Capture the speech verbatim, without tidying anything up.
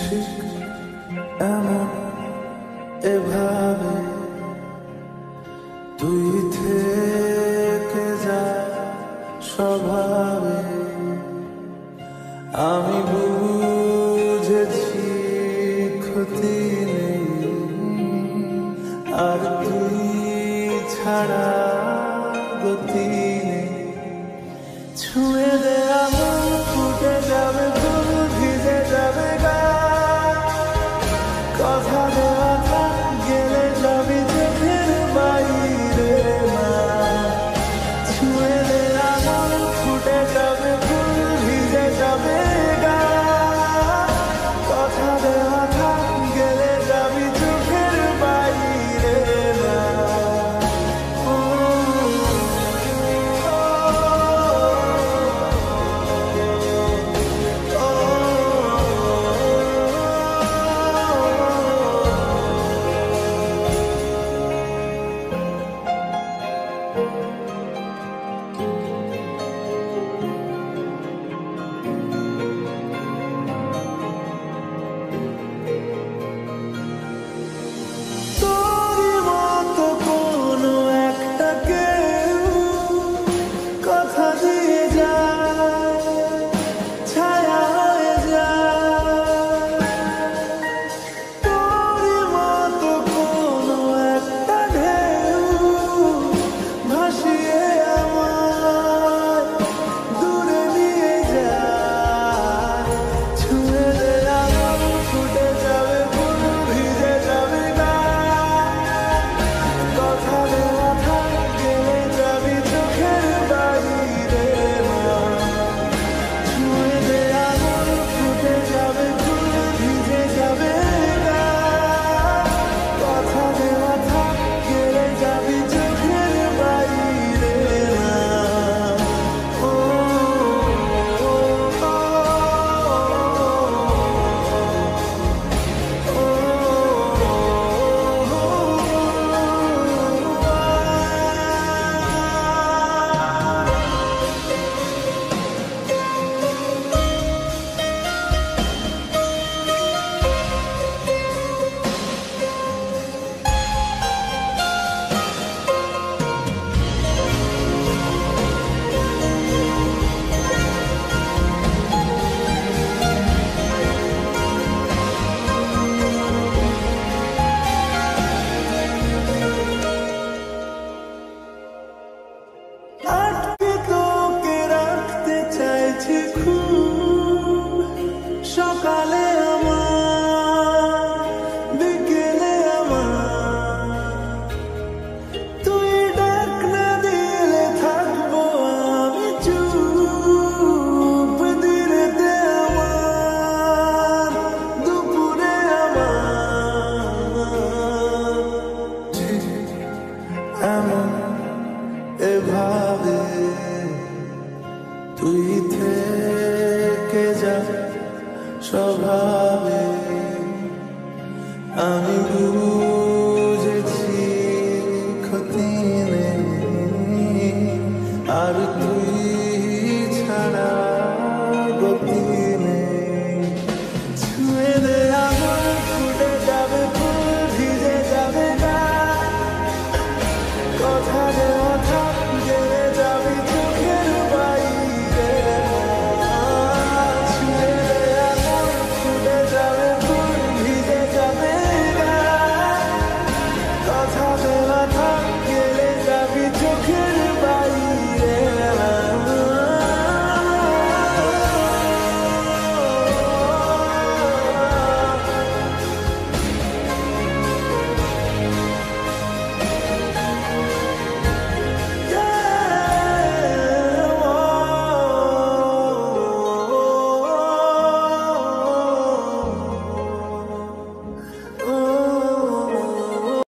ঠিক এমন এভাবে তুই থেকে যা স্বভাবে। আমি বুঝেছি ক্ষতি নেই আর তুই ছাড়া গতি নেই। ছুঁয়ে দে আমার ফুটে যাবে ফুল ভিজে যাবে গা। কথা দেওয়া থাক গেলে যাবি চোখের বাইরে না। ছুঁয়ে দে আমার ফুটে যাবে ফুল ভিজে যাবে গা। কথা দেওয়া থাক গেলে যাবি চোখের বাইরে না। সকালে আমার বিকেলে আমার তুই ডাক না দিলে থাকবো আমি চুপ। দিনেতে আমার দুপুরে আমার ঠিক এমন এভাবে তুই থেকে যা স্বভাব।